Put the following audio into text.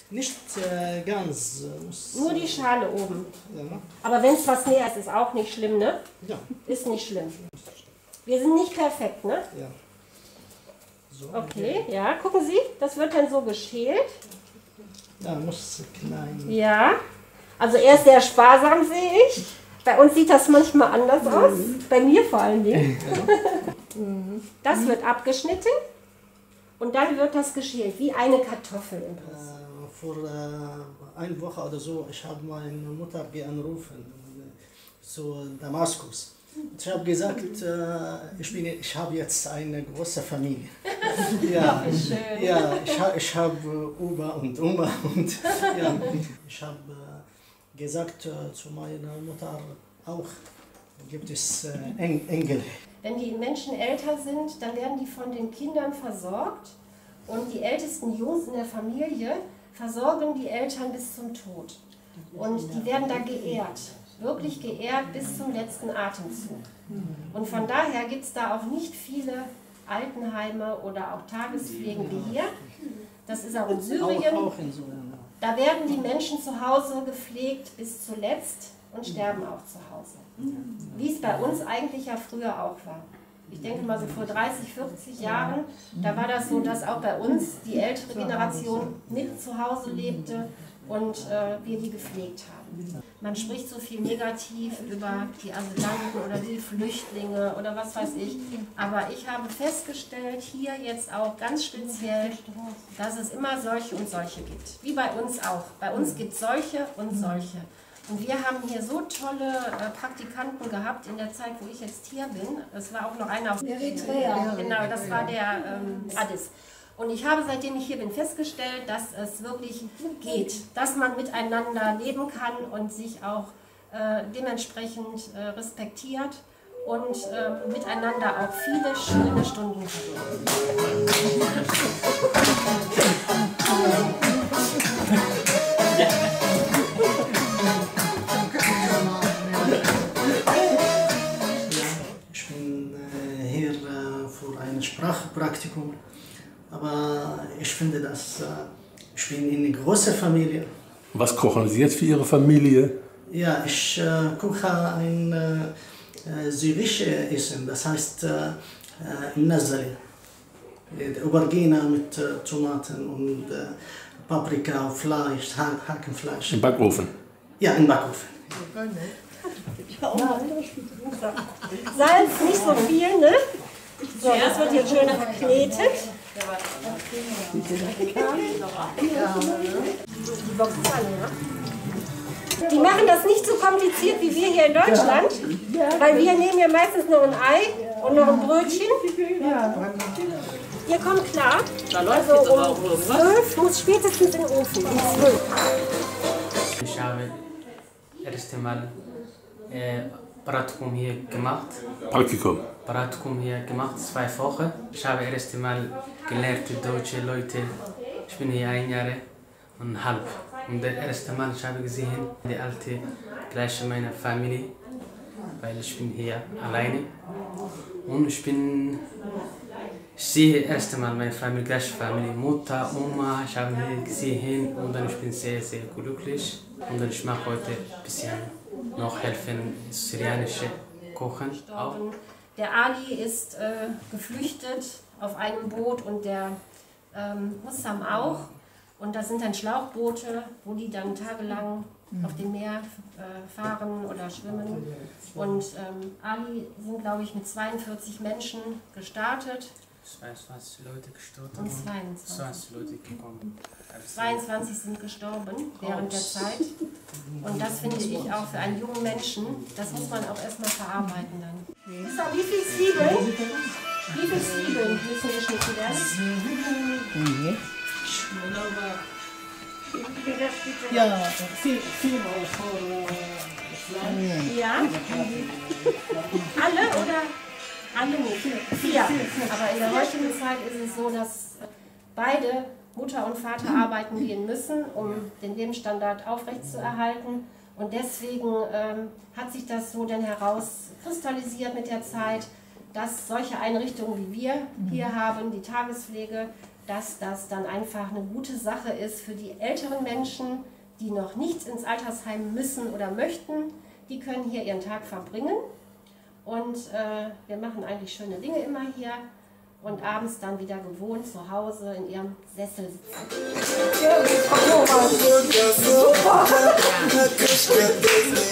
Nicht ganz. Nur die Schale oben. Ja. Aber wenn es was näher ist, ist auch nicht schlimm, ne? Ja. Ist nicht schlimm. Wir sind nicht perfekt, ne? Ja. So, Okay, ja. Gucken Sie, das wird dann so geschält. Ja, muss klein. Ja. Also er ist sehr sparsam, sehe ich. Bei uns sieht das manchmal anders aus. Bei mir vor allen Dingen. Das wird abgeschnitten und dann wird das geschält, wie eine Kartoffel im Prinzip. Vor einer Woche oder so, ich habe meine Mutter angerufen zu Damaskus. Ich habe gesagt, ich habe jetzt eine große Familie. Ja, schön. Ja, ich habe Opa und Oma und ja, ich habe gesagt zu meiner Mutter auch, gibt es Engel. Wenn die Menschen älter sind, dann werden die von den Kindern versorgt und die ältesten Jungs in der Familie versorgen die Eltern bis zum Tod. Und die werden da geehrt, wirklich geehrt bis zum letzten Atemzug. Und von daher gibt es da auch nicht viele Altenheime oder auch Tagespflegen wie hier. Das ist auch in Syrien. Auch in Syrien. Da werden die Menschen zu Hause gepflegt bis zuletzt und sterben auch zu Hause. Wie es bei uns eigentlich ja früher auch war. Ich denke mal so vor 30, 40 Jahren, da war das so, dass auch bei uns die ältere Generation mit zu Hause lebte und wir die gepflegt haben. Man spricht so viel negativ über die Asylanten oder die Flüchtlinge oder was weiß ich, aber ich habe festgestellt, hier jetzt auch ganz speziell, dass es immer solche und solche gibt. Wie bei uns auch. Bei uns gibt es solche und solche. Und wir haben hier so tolle Praktikanten gehabt in der Zeit, wo ich jetzt hier bin. Es war auch noch einer aus Eritrea. Genau, das war der Addis. Und ich habe, seitdem ich hier bin, festgestellt, dass es wirklich geht, dass man miteinander leben kann und sich auch dementsprechend respektiert und miteinander auch viele schöne Stunden verbringt. Ich bin hier für ein Sprachpraktikum, aber ich finde, dass ich bin in einer großen Familie. Was kochen Sie jetzt für Ihre Familie? Ja, ich koche ein syrisches Essen, das heißt Nazali. Aubergine mit Tomaten und Paprika, Fleisch, Hakenfleisch. Im Backofen? Ja, im Backofen. Salz nicht so viel, ne? So, das wird jetzt schön verknetet. Die machen das nicht so kompliziert wie wir hier in Deutschland, weil wir nehmen ja meistens noch ein Ei und noch ein Brötchen. Ihr kommt klar, also um 12 muss spätestens in den Ofen, um 12. Ich habe erst einmal Praktikum hier gemacht. Praktikum hier gemacht, 2 Wochen. Ich habe erst einmal gelernt, deutsche Leute. Ich bin hier 1 Jahr und halb. Und das erste Mal ich habe gesehen, die alte gleiche meine Familie, weil ich bin hier alleine. Und ich sehe erst einmal meine Familie, gleiche Familie, Mutter, Oma, ich habe hier gesehen und dann ich bin sehr, sehr glücklich. Und dann ich mache heute ein bisschen noch helfen, syrianische Kochen auch. Der Ali ist geflüchtet auf einem Boot und der Hussam auch. Und das sind dann Schlauchboote, wo die dann tagelang auf dem Meer fahren oder schwimmen. Und Ali sind, glaube ich, mit 42 Menschen gestartet. 22 Leute gestorben und 22 Leute gekommen. 22 sind gestorben während der Zeit. Und das finde ich auch für einen jungen Menschen, das muss man auch erstmal verarbeiten dann. So, wie viel Zwiebeln? Wie viel Zwiebeln müssen geschnitten werden? Ja, viel Ja? Alle oder? Alle nicht. 4. Aber in der heutigen Zeit ist es so, dass beide, Mutter und Vater, arbeiten gehen müssen, um den Lebensstandard aufrechtzuerhalten. Und deswegen hat sich das so dann herauskristallisiert mit der Zeit, dass solche Einrichtungen wie wir hier haben, die Tagespflege, dass das dann einfach eine gute Sache ist für die älteren Menschen, die noch nicht ins Altersheim müssen oder möchten. Die können hier ihren Tag verbringen und wir machen eigentlich schöne Dinge immer hier und abends dann wieder gewohnt zu Hause in ihrem Sessel sitzen. Ja,